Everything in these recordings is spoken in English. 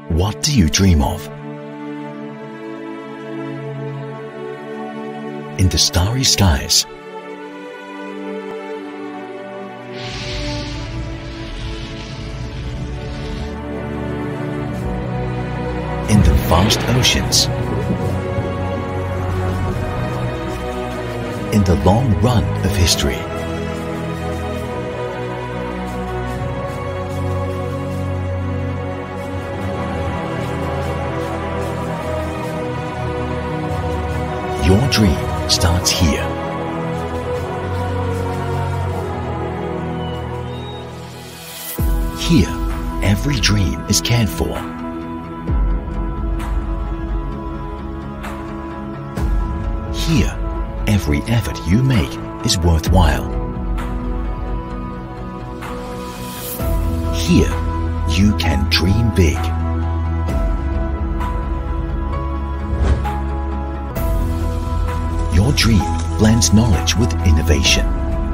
What do you dream of? In the starry skies, in the vast oceans, in the long run of history. Your dream starts here. Here, every dream is cared for. Here, every effort you make is worthwhile. Here, you can dream big. Your dream blends knowledge with innovation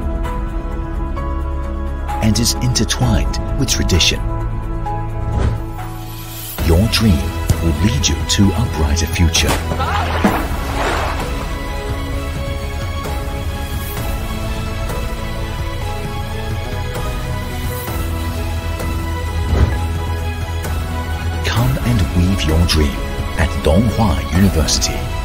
and is intertwined with tradition. Your dream will lead you to a brighter future. Come and weave your dream at Donghua University.